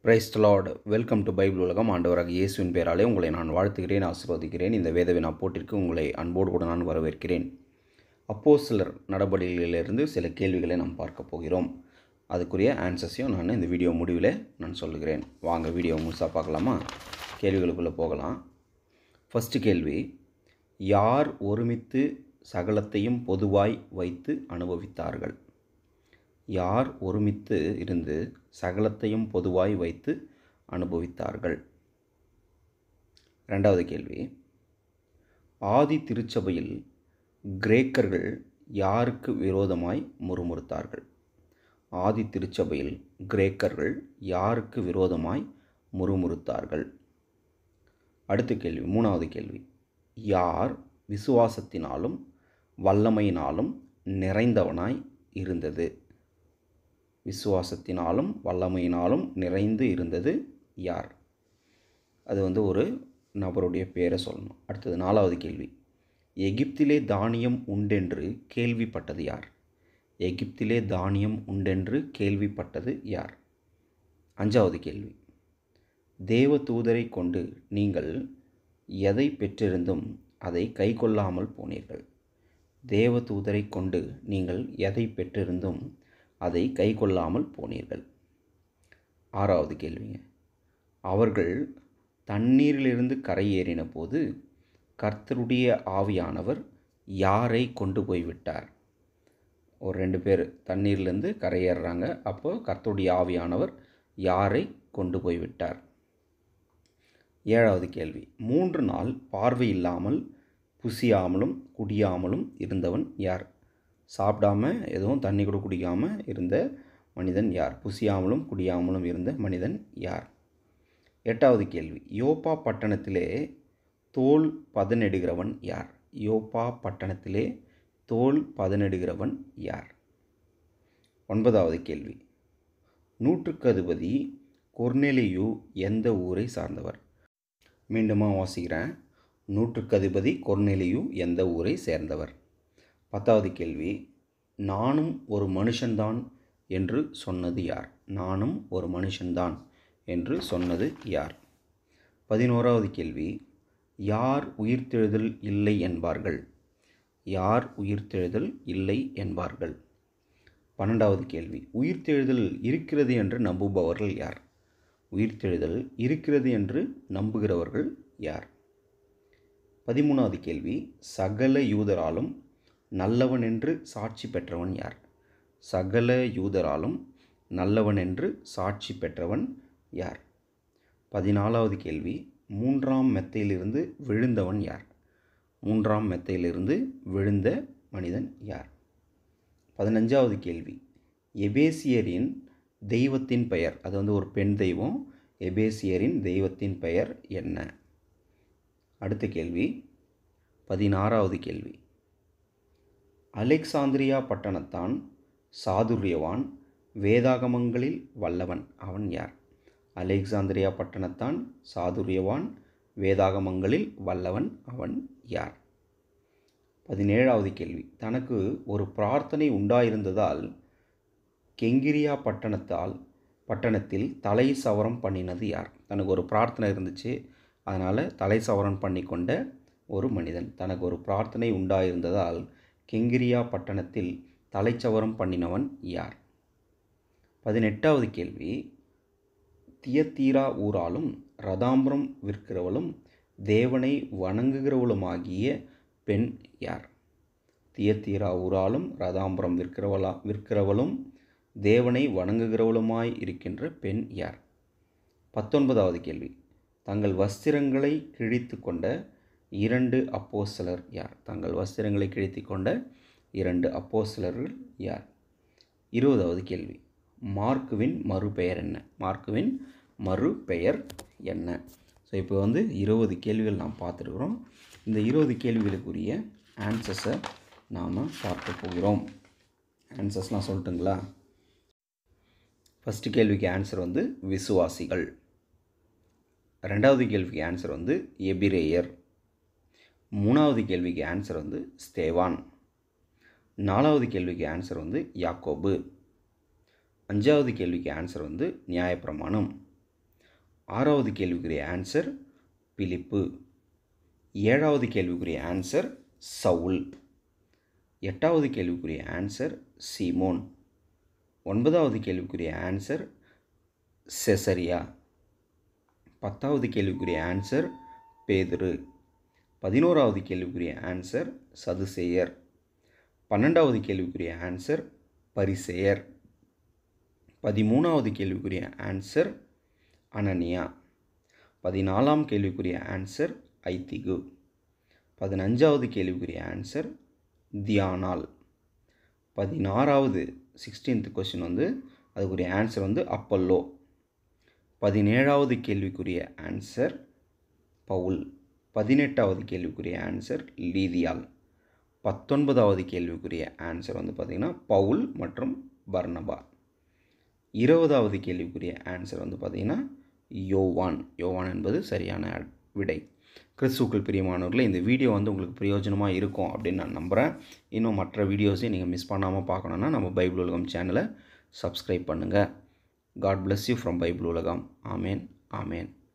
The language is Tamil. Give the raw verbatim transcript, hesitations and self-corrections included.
Price the Lord. Welcome to Bible உலகம். ஆண்டவராக இயேசுவின் பெயராலே உங்களை நான் வாழ்த்துகிறேன், ஆசீர்வதிக்கிறேன். இந்த வேதவினா போட்டிற்கு உங்களை அன்போடு கூட நான் வரவேற்கிறேன். அப்போஸ்தலர் நடபடிகளிலிருந்து சில கேள்விகளை நாம் பார்க்க போகிறோம். அதுக்குரிய ஆன்சர்ஸையும் நான் இந்த வீடியோ முடிவில் நான் சொல்லுகிறேன். வாங்க வீடியோ முழுசாக பார்க்கலாமா? கேள்விகளுக்குள்ளே போகலாம். ஃபஸ்ட்டு கேள்வி, யார் ஒருமித்து சகலத்தையும் பொதுவாய் வைத்து அனுபவித்தார்கள்? யார் ஒருமித்து இருந்து சகலத்தையும் பொதுவாய் வைத்து அனுபவித்தார்கள்? ரெண்டாவது கேள்வி, ஆதி திருச்சபையில் கிரேக்கர்கள் யாருக்கு விரோதமாய் முறுமுறுத்தார்கள்? ஆதி திருச்சபையில் கிரேக்கர்கள் யாருக்கு விரோதமாய் முறுமுறுத்தார்கள்? அடுத்த கேள்வி, மூணாவது கேள்வி, யார் விசுவாசத்தினாலும் வல்லமையினாலும் நிறைந்தவனாய் இருந்தது? விசுவாசத்தினாலும் வல்லமையினாலும் நிறைந்து இருந்தது யார்? அது வந்து ஒரு நபருடைய பேரை சொல்லணும். அடுத்தது நாலாவது கேள்வி, எகிப்திலே தானியம் உண்டென்று கேள்விப்பட்டது யார்? எகிப்திலே தானியம் உண்டென்று கேள்விப்பட்டது யார்? அஞ்சாவது கேள்வி, தேவ தூதரை கொண்டு நீங்கள் எதை பெற்றிருந்தும் அதை கை கொள்ளாமல் போனீர்கள்? தேவ தூதரை கொண்டு நீங்கள் எதை பெற்றிருந்தும் அதை கை கொள்ளாமல் போனீர்கள்? ஆறாவது கேள்விங்க, அவர்கள் தண்ணீரிலிருந்து கரையேறின போது கர்த்தருடைய ஆவியானவர் யாரை கொண்டு போய்விட்டார்? ஒரு ரெண்டு பேர் தண்ணீர்லேருந்து கரையேறுறாங்க. அப்போது கர்த்தருடைய ஆவியானவர் யாரை கொண்டு போய்விட்டார்? ஏழாவது கேள்வி, மூன்று நாள் பார்வை இல்லாமல் புசியாமலும் குடியாமலும் இருந்தவன் யார்? சாப்பிடாம எதுவும் தண்ணி கூட குடிக்காமல் இருந்த மனிதன் யார்? புசியாமலும் குடியாமலும் இருந்த மனிதன் யார்? எட்டாவது கேள்வி, யோப்பா பட்டணத்திலே தோல் பதனிடுகிறவன் யார்? யோப்பா பட்டணத்திலே தோல் பதனிடுகிறவன் யார்? ஒன்பதாவது கேள்வி, நூற்றுக்கு அதிபதி கொர்நேலியு எந்த ஊரை சார்ந்தவர்? மீண்டுமா வாசிக்கிறேன். நூற்றுக்கு அதிபதி கொர்நேலியு எந்த ஊரை சேர்ந்தவர்? பத்தாவது கேள்வி, நானும் ஒரு மனுஷன்தான் என்று சொன்னது யார்? நானும் ஒரு மனுஷன்தான் என்று சொன்னது யார்? பதினோராவது கேள்வி, யார் உயிர்த்தெழுதல் இல்லை என்பார்கள்? யார் உயிர்த்தெழுதல் இல்லை என்பார்கள்? பன்னெண்டாவது கேள்வி, உயிர்த்தெழுதல் இருக்கிறது என்று நம்புபவர்கள் யார்? உயிர்த்தெழுதல் இருக்கிறது என்று நம்புகிறவர்கள் யார்? பதிமூணாவது கேள்வி, சகல யூதராலும் நல்லவன் என்று சாட்சி பெற்றவன் யார்? சகல யூதராலும் நல்லவன் என்று சாட்சி பெற்றவன் யார்? பதினாலாவது கேள்வி, மூன்றாம் மெத்தையிலிருந்து விழுந்தவன் யார்? மூன்றாம் மெத்தையிலிருந்து விழுந்த மனிதன் யார்? பதினஞ்சாவது கேள்வி, எபேசியரின் தெய்வத்தின் பெயர், அது வந்து ஒரு பெண் தெய்வம். எபேசியரின் தெய்வத்தின் பெயர் என்ன? அடுத்த கேள்வி, பதினாறாவது கேள்வி, அலெக்சாந்திரியா பட்டணத்தான் சாதுரியவான் வேதாகமங்களில் வல்லவன் அவன் யார்? அலெக்சாந்திரியா பட்டணத்தான் சாதுரியவான் வேதாகமங்களில் வல்லவன் அவன் யார்? பதினேழாவது கேள்வி, தனக்கு ஒரு பிரார்த்தனை உண்டாயிருந்ததால் கெங்கிரியா பட்டணத்தால் பட்டணத்தில் தலை சவரம் பண்ணினது யார்? தனக்கு ஒரு பிரார்த்தனை இருந்துச்சு, அதனால் தலை சவரம் பண்ணி கொண்ட ஒரு மனிதன். தனக்கு ஒரு பிரார்த்தனை உண்டாயிருந்ததால் கெங்கிரியா பட்டணத்தில் தலைச்சவரம் பண்ணினவன் யார்? பதினெட்டாவது கேள்வி, தியத்தீரா ஊராலும் ரதாம்பரம் விற்கிறவளும் தேவனை வணங்குகிறவளுமாகிய பெண் யார்? தியத்தீரா ஊராலும் ரதாம்பரம் விற்கிறவளா விற்கிறவளும் தேவனை வணங்குகிறவளுமாய் இருக்கின்ற பெண் யார்? பத்தொன்பதாவது கேள்வி, தங்கள் வஸ்திரங்களை கிழித்து கொண்ட இரண்டு அப்போஸ்தலர் யார்? தங்கள் வஸ்திரங்களை கிழித்து கொண்ட இரண்டு அப்போஸ்தலர்கள் யார்? இருபதாவது கேள்வி, மார்க்குவின் மறுபெயர் என்ன? மார்க்குவின் மறுபெயர் என்ன? ஸோ இப்போ வந்து இருபது கேள்விகள் நாம் பார்த்துருக்குறோம். இந்த இருபது கேள்விகளுக்குரிய ஆன்சர்ஸை நாம் பார்க்க போகிறோம். ஆன்சர்ஸ்லாம் சொல்லட்டுங்களா? ஃபஸ்ட்டு கேள்விக்கு ஆன்சர் வந்து விசுவாசிகள். ரெண்டாவது கேள்விக்கு ஆன்சர் வந்து எபிரேயர். மூணாவது கேள்விக்கு ஆன்சர் வந்து ஸ்தேவான். நாலாவது கேள்விக்கு ஆன்சர் வந்து யாக்கோபு. அஞ்சாவது கேள்விக்கு ஆன்சர் வந்து நியாயப்பிரமாணம். ஆறாவது கேள்விக்குரிய ஆன்சர் பிலிப்பு. ஏழாவது கேள்விக்குரிய ஆன்சர் சவுல். எட்டாவது கேள்விக்குரிய ஆன்சர் சீமோன். ஒன்பதாவது கேள்விக்குரிய ஆன்சர் செசரியா. பத்தாவது கேள்விக்குரிய ஆன்சர் பேதுரு. பதினோராவது கேள்விக்குரிய ஆன்சர் சதுசேயர். பன்னெண்டாவது கேள்விக்குரிய ஆன்சர் பரிசேயர். பதிமூணாவது கேள்விக்குரிய ஆன்சர் அனனியா. பதினாலாம் கேள்விக்குரிய ஆன்சர் ஐத்திகு. பதினஞ்சாவது கேள்விக்குரிய ஆன்சர் தியானால். பதினாறாவது சிக்ஸ்டீன்த் கொஸ்டின் வந்து அதுக்குரிய ஆன்சர் வந்து அப்பல்லோ. பதினேழாவது கேள்விக்குரிய ஆன்சர் பவுல். பதினெட்டாவது கேள்விக்குரிய ஆன்சர் லீதியால். பத்தொன்பதாவது கேள்விக்குரிய ஆன்சர் வந்து பார்த்திங்கன்னா பவுல் மற்றும் பர்னபா. இருபதாவது கேள்விக்குரிய ஆன்சர் வந்து பார்த்திங்கன்னா யோவான். யோவான் என்பது சரியான விடை. கிறிஸ்துவுக்குள் பிரியமானவர்களே, இந்த வீடியோ வந்து உங்களுக்கு பிரயோஜனமாக இருக்கும் அப்படின்னு நான் நம்புகிறேன். இன்னும் மற்ற வீடியோஸையும் நீங்கள் மிஸ் பண்ணாமல் பார்க்கணுன்னா நம்ம பைபிள் உலகம் சேனலை சப்ஸ்கிரைப் பண்ணுங்கள். God bless you from Bible உலகம். ஆமேன், ஆமேன்.